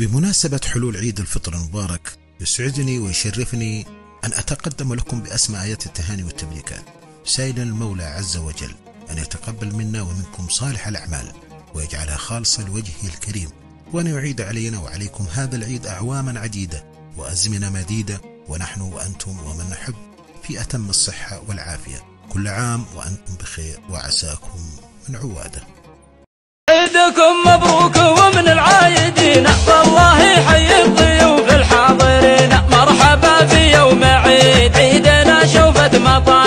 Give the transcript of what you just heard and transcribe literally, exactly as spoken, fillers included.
بمناسبة حلول عيد الفطر المبارك، يسعدني ويشرفني أن أتقدم لكم بأسمى آيات التهاني والتبريكات، سائلا المولى عز وجل أن يتقبل منا ومنكم صالح الأعمال ويجعلها خالصة لوجهه الكريم، وأن يعيد علينا وعليكم هذا العيد أعواما عديدة وأزمنة مديدة، ونحن وأنتم ومن نحب في أتم الصحة والعافية. كل عام وأنتم بخير وعساكم من عواده. عيدكم مبروك ومن العايدين، والله يحيي الضيوف الحاضرين. مرحبا في يوم عيد، عيدنا شوفت مطار